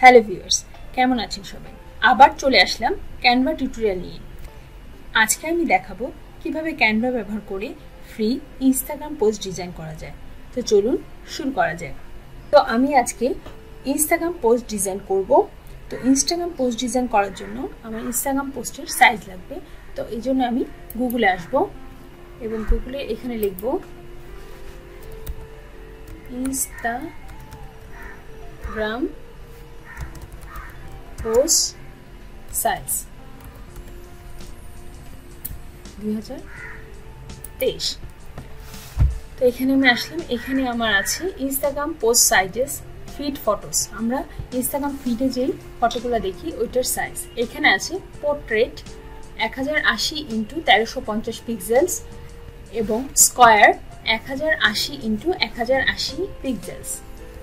Hello viewers, কেমন আছেন সবাই? আবার চলে আসলাম ক্যানভা টিউটোরিয়াল নিয়ে। আজকে আমি দেখাবো কিভাবে ক্যানভা ব্যবহার করে ফ্রি ইনস্টাগ্রাম পোস্ট ডিজাইন করা যায়। তো চলুন শুরু করা যাক। তো আমি আজকে ইনস্টাগ্রাম পোস্ট ডিজাইন করব। তো ইনস্টাগ্রাম পোস্ট ডিজাইন করার জন্য আমার ইনস্টাগ্রাম পোস্টের সাইজ লাগবে। তো এই জন্য আমি গুগলে আসব এবং গুগলে এখানে লিখব ইনস্টাগ্রাম পোস্ট সাইজ 2023। তো এখানে আমি আসলাম। এখানে আমার আছে Instagram post sizes feed photos. আমরা ইনস্টাগ্রাম ফিডে যেই ফটোগুলো দেখি ওইটার সাইজ এখানে আছে। পোর্ট্রেট 1080 × 1350 পিক্সেলস এবং স্কয়ার 1080 × 1080 পিক্সেলস।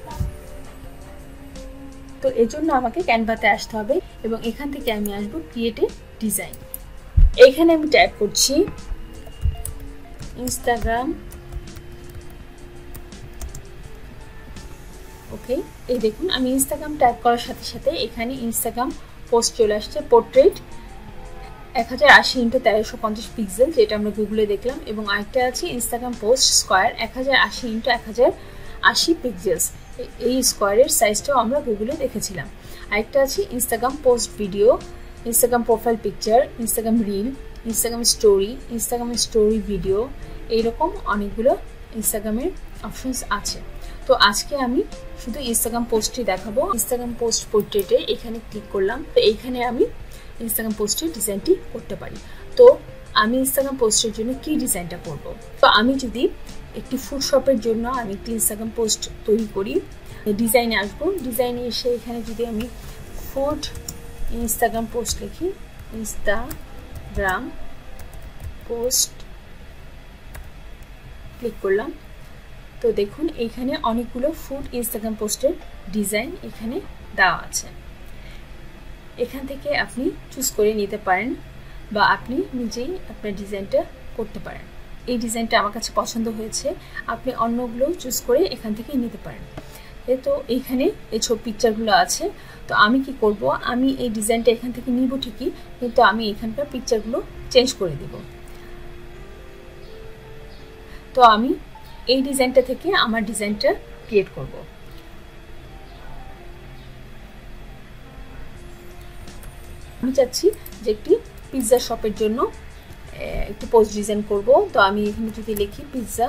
তো এর জন্য আমাকে ক্যানভাতে আসতে হবে এবং এখান থেকে আমি আসব ক্রিয়েট এ ডিজাইন। এখানে আমি টাইপ করছি ইনস্টাগ্রাম। ওকে, এই দেখুন আমি ইনস্টাগ্রাম টাইপ করার সাথে সাথে এখানে ইনস্টাগ্রাম পোস্ট চলে আসছে। পোর্ট্রেট 1080 × 1350 পিক্সেল, যেটা আমরা গুগলে দেখলাম, এবং আরেকটা আছে ইনস্টাগ্রাম পোস্ট স্কয়ার 1080 × 1080 পিক্সেলস। এই স্কয়ারের সাইজটাও আমরা গুগলে দেখেছিলাম। আরেকটা আছে Instagram post video, Instagram profile picture, Instagram reel, Instagram story video, এইরকম অনেকগুলো ইনস্টাগ্রামের অপশনস আছে। তো আজকে আমি শুধু ইনস্টাগ্রাম পোস্টই দেখাবো। ইনস্টাগ্রাম পোস্ট পোর্ট্রেটে এখানে ক্লিক করলাম। তো এইখানে আমি ইনস্টাগ্রাম পোস্টের ডিজাইনটি করতে পারি। তো আমি ইনস্টাগ্রাম পোস্টের জন্য কি ডিজাইনটা করব? তো আমি যদি একটি ফুড শপের জন্য আমি একটি ইনস্টাগ্রাম পোস্ট তৈরি করি, ডিজাইনে আসবো। ডিজাইনে এসে এখানে যদি আমি ফুড ইনস্টাগ্রাম পোস্ট লিখি, ইনস্টাগ্রাম পোস্ট ক্লিক করলাম। তো দেখুন এইখানে অনেকগুলো ফুড ইনস্টাগ্রাম পোস্টের ডিজাইন এখানে দেওয়া আছে। এখান থেকে আপনি চুজ করে নিতে পারেন বা আপনি নিজেই আপনার ডিজাইনটা করতে পারেন। এই ডিজাইনটা আমার কাছে পছন্দ হয়েছে, আপনি অন্যগুলো চুজ করে এখান থেকে নিতে পারেন। তো এইখানে এই সব পিকচারগুলো আছে। তো আমি কি করব, আমি এই ডিজাইনটা এখান থেকে নিব ঠিকই, কিন্তু আমি এখানকার পিকচারগুলো চেঞ্জ করে দেব। তো আমি এই ডিজাইনটা থেকে আমার ডিজাইনটা ক্রিয়েট করব। আমি চাচ্ছি যে একটি পিৎজা শপের জন্য একটু পোস্ট ডিজাইন করব। তো আমি এখানে যদি লিখি পিৎজা,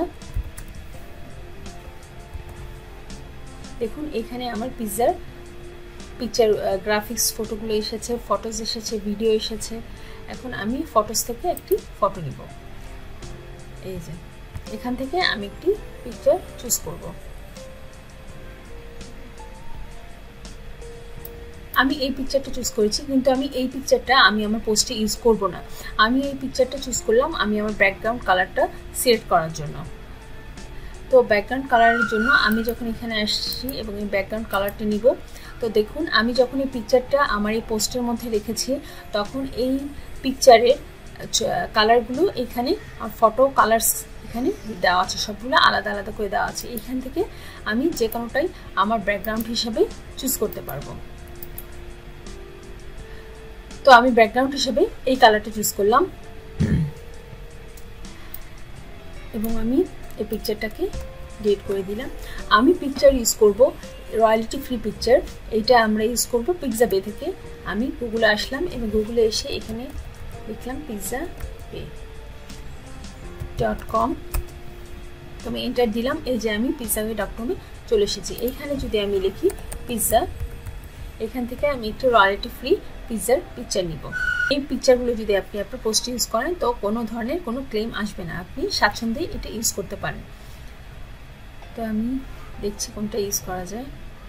দেখুন এখানে আমার পিৎজার পিকচার গ্রাফিক্স ফটোগুলো এসেছে, ফটোস এসেছে, ভিডিও এসেছে। এখন আমি ফটোস থেকে একটি ফটো নিব। এই যে এখান থেকে আমি একটি পিকচার চুজ করব। আমি এই পিকচারটা চুজ করেছি, কিন্তু আমি এই পিকচারটা আমি আমার পোস্টে ইউজ করব না। আমি এই পিকচারটা চুজ করলাম আমি আমার ব্যাকগ্রাউন্ড কালারটা সিলেক্ট করার জন্য। তো ব্যাকগ্রাউন্ড কালারের জন্য আমি যখন এখানে আসছি এবং এই ব্যাকগ্রাউন্ড কালারটা নিব, তো দেখুন আমি যখন এই পিকচারটা আমার এই পোস্টের মধ্যে রেখেছি তখন এই পিকচারের কালারগুলো এখানে ফটো কালার্স এখানে দেওয়া আছে, সবগুলো আলাদা আলাদা করে দেওয়া আছে। এখান থেকে আমি যে কোনোটাই আমার ব্যাকগ্রাউন্ড হিসেবে চুজ করতে পারবো। তো আমি ব্যাকগ্রাউন্ড হিসেবে এই কালারটা চুজ করলাম এবং আমি এই পিকচারটাকে ডিলিট করে দিলাম। আমি পিকচার ইউজ করব রয়্যালিটি ফ্রি পিকচার, এইটা আমরা ইউজ করব পিক্সাবে থেকে। আমি গুগলে আসলাম এবং গুগলে এসে এখানে লিখলাম pizzabay.com। তো আমি এন্টার দিলাম। এই যে আমি pizzabay.com এ চলে এসেছি। এইখানে যদি আমি লিখি পিৎজা, এখান থেকে আমি একটু রয়্যালিটি ফ্রি পিৎজার পিকচার নিব। এই পিকচারগুলো যদি আপনি আপনার পোস্ট ইউজ করেন তো কোনো ধরনের কোনো ক্লেম আসবে না, আপনি স্বাচ্ছন্দ্যে এটা ইউজ করতে পারেন। তো আমি দেখছি কোনটা ইউজ করা যায়।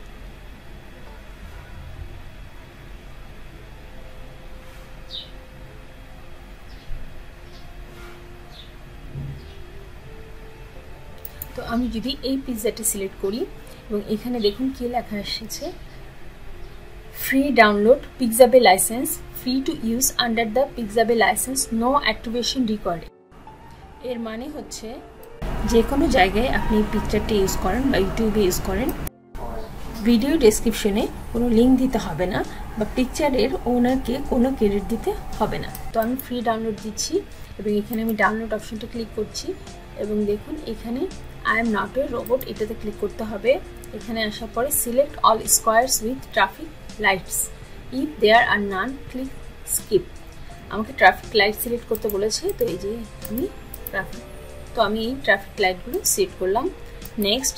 তো আমি যদি এই পিৎজাটি সিলেক্ট করি এবং এখানে দেখুন কি লেখা এসেছে, free download Pixabay license, free to use under the Pixabay license, no activation required. এর মানে হচ্ছে যে কোনো জায়গায় আপনি পিকচারটি ইউজ করেন বা ইউটিউবে ইউজ করেন, ভিডিও ডেসক্রিপশনে কোনো লিঙ্ক দিতে হবে না বা পিকচারের ওনারকে কোনো ক্রেডিট দিতে হবে না। তো আমি ফ্রি ডাউনলোড দিচ্ছি এবং এখানে আমি ডাউনলোড অপশনটা ক্লিক করছি এবং দেখুন এখানে I am not a robot এটাতে ক্লিক করতে হবে। এখানে আসার পরে select all squares with traffic lights, if there are none click skip. আমাকে ট্রাফিক লাইট সিলেক্ট করতে বলেছে, তো এই যে আমি এই ট্রাফিক লাইটগুলো সিলেক্ট করলাম। নেক্সট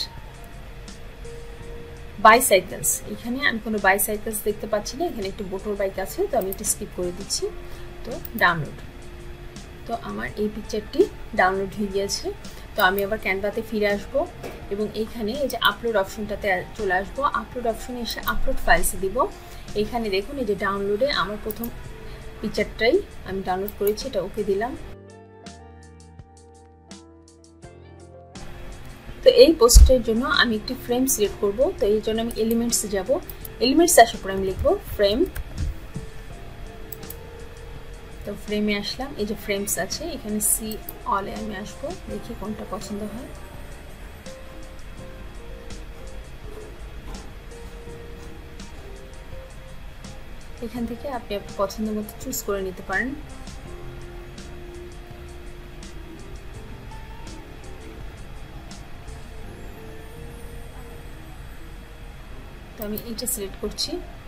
বাইসাইকেলস, এখানে আমি কোনো বাইসাইকেলস দেখতে পাচ্ছি না, এখানে একটি মোটর বাইক আছে, তো আমি এটা স্কিপ করে দিচ্ছি। তো ডাউনলোড, তো আমার এই পিকচারটি ডাউনলোড হয়ে গিয়েছে। তো আমি আবার ক্যানভাতে ফিরে আসবো এবং এইখানে এই যে আপলোড অপশনটাতে চলে আসবো। আপলোড অপশনে এসে আপলোড ফাইলসে দিব। এখানে দেখুন এই যে ডাউনলোডে আমার প্রথম পিকচারটাই আমি ডাউনলোড করেছি, এটা ওকে দিলাম। তো এই পোস্টের জন্য আমি একটি ফ্রেম সিলেক্ট করব, তো এই জন্য আমি এলিমেন্টসে যাব। এলিমেন্টস আসার পর আমি লিখব ফ্রেম। তো ফ্রেমে আসলাম, এই যে ফ্রেমস আছে এখানে সি অলে আমি আসবো, দেখি কোনটা পছন্দ হয়। এখান থেকে আপনি আপনার পছন্দ মতো চুজ করে নিতে পারেন। তো আমি এটা সিলেক্ট করছি।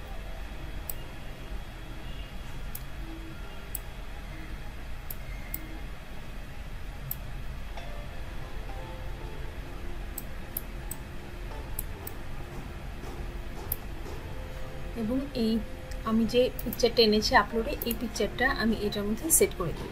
এবং এই আমি যে পিকচারটা এনেছি আপলোডে, এই পিকচারটা আমি এটার মধ্যে সেট করে দেব।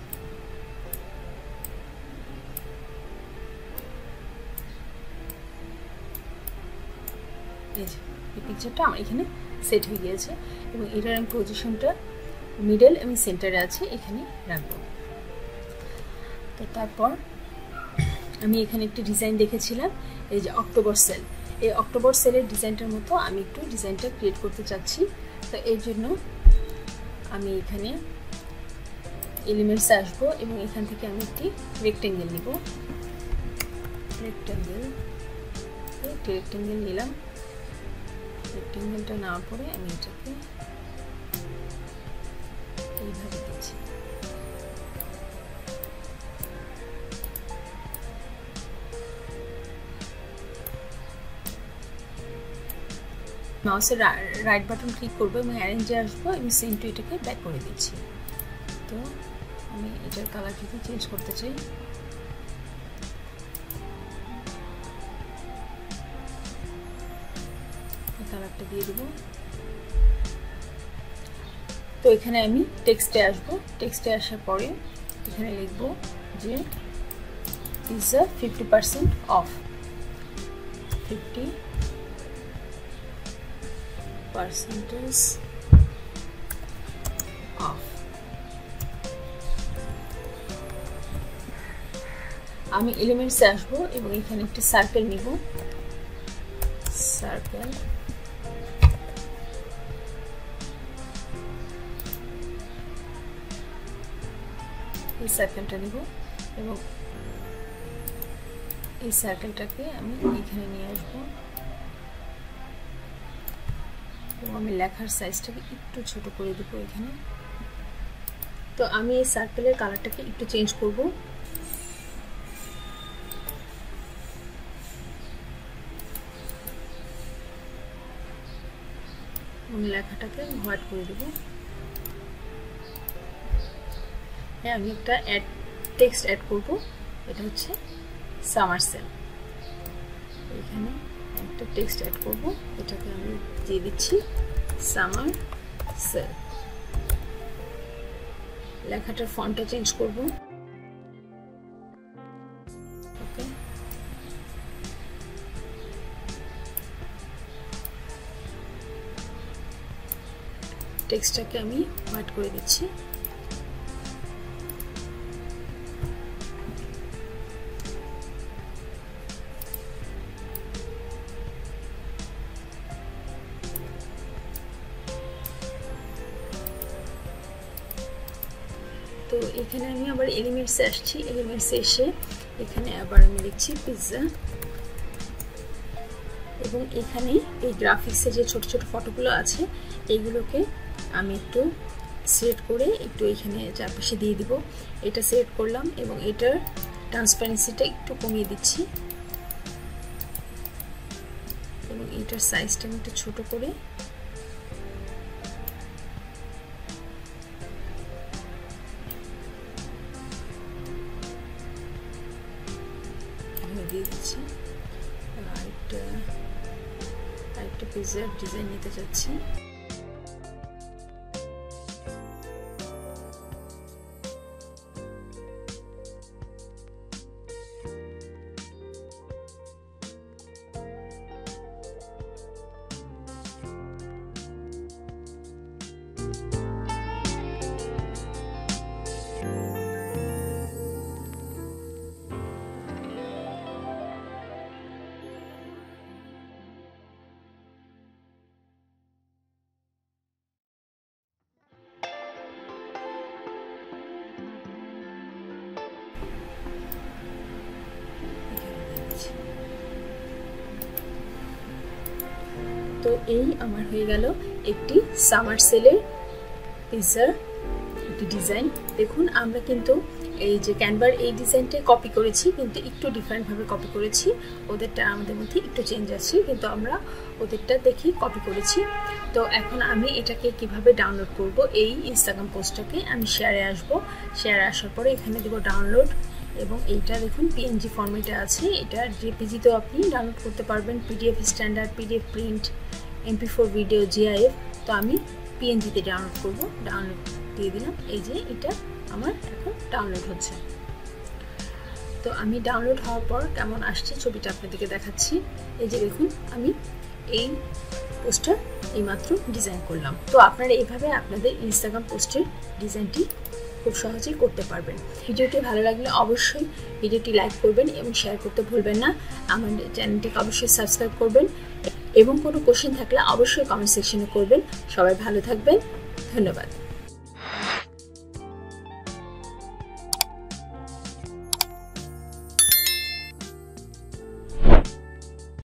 এই পিকচারটা আমার এখানে সেট হয়ে গিয়েছে এবং এটার আমি পজিশনটা মিডল এবং সেন্টারে আছে, এখানে রাখবো। তো তারপর আমি এখানে একটি ডিজাইন দেখেছিলাম, এই যে অক্টোবর সেল, এই অক্টোবর সেলের ডিজাইনটার মতো আমি একটু ডিজাইনটা ক্রিয়েট করতে চাচ্ছি। তো এর জন্য আমি এখানে এলিমেন্টসে আসবো এবং এখান থেকে আমি একটি রেক্টেঙ্গেল নিব। রেক্টেঙ্গেল নিলাম। রেক্টেঙ্গেলটা নেওয়ার পরে আমি এটাকে এইভাবে দিচ্ছি। মাউসের রাইট বাটন ক্লিক করবো এবং অ্যারেঞ্জে আসবো এবং সেন্ড টু এটাকে ব্যাক করে দিচ্ছি। তো আমি এটার কালার যদি চেঞ্জ করতে চাই, কালারটা দিয়ে দেবো। তো এখানে আমি টেক্সটে আসবো। টেক্সটে আসার পরে এখানে লিখবো যে ইজ আ 50% অফ, 50% অফ। আমি এলিমেন্টসে আসবো এবং এখানে একটি সার্কেল নিব। সার্কেল, এই সার্কেলটা নিব এবং এই সার্কেলটাকে আমি এখানে নিয়ে আসবো এবং আমি লেখার সাইজটাকে একটু ছোট করে দেবো এখানে। তো আমি এই সার্কেলের কালারটাকে একটু চেঞ্জ করব। এবং লেখাটাকে হোয়াইট করে দেবো। হ্যাঁ, আমি একটা টেক্সট অ্যাড করব, এটা হচ্ছে সামার সেল। এখানে একটা টেক্সট অ্যাড করব, এটাকে আমি দিয়ে দিচ্ছি সামার সেল। লেখাটার ফন্টটা চেঞ্জ করব। ওকে, টেক্সটটাকে আমি হোয়াইট করে দিচ্ছি। তো এখানে আমি আবার এলিমেন্টসে আসছি। এলিমেন্টসে এসে এখানে আবার আমি লিখছি পিৎজা। এবং এখানে এই গ্রাফিক্সে যে ছোট ছোট ফটোগুলো আছে এইগুলোকে আমি একটু সেট করে একটু এখানে চারপাশে দিয়ে দিব। এটা সেট করলাম এবং এটার ট্রান্সপারেন্সিটা একটু কমিয়ে দিচ্ছি এবং এটার সাইজটা আমি একটু ছোট করে দিয়ে দিচ্ছি। আরেকটা পিজার ডিজাইন নিতে চাচ্ছি। তো এই আমার হয়ে গেল একটি সামার সেলের পিজার একটি ডিজাইন। দেখুন আমরা কিন্তু এই যে ক্যানভার এই ডিজাইনটা কপি করেছি, কিন্তু একটু ডিফারেন্ট ভাবে কপি করেছি। ওদেরটা আমাদের মধ্যে একটু চেঞ্জ আছে, কিন্তু আমরা ওদেরটা দেখি কপি করেছি। তো এখন আমি এটাকে কিভাবে ডাউনলোড করব, এই ইনস্টাগ্রাম পোস্টটাকে আমি শেয়ারে আসব। শেয়ারে আসার পরে এখানে দেব ডাউনলোড এবং এইটা দেখুন পিএনজি ফরম্যাটে আছে। এটা জেপিজিতেও আপনি ডাউনলোড করতে পারবেন, PDF standard, PDF print, MP4 video, GIF. তো আমি পিএনজিতে ডাউনলোড করব। ডাউনলোড দিয়ে দিলাম। এই যে এটা আমার এখন ডাউনলোড হচ্ছে। তো আমি ডাউনলোড হওয়ার পর কেমন আসছে ছবিটা আপনাদেরকে দেখাচ্ছি। এই যে দেখুন আমি এই পোস্টার এইমাত্র ডিজাইন করলাম। তো আপনারা এইভাবে আপনাদের ইনস্টাগ্রাম পোস্টের ডিজাইনটি খুব সহজেই করতে পারবেন। ভিডিওটি ভালো লাগলে অবশ্যই ভিডিওটি লাইক করবেন এবং শেয়ার করতে ভুলবেন না। আমাদের চ্যানেলটিকে অবশ্যই সাবস্ক্রাইব করবেন এবং কোনো কোশ্চেন থাকলে অবশ্যই কমেন্ট সেকশনে করবেন। সবাই ভালো থাকবেন। ধন্যবাদ।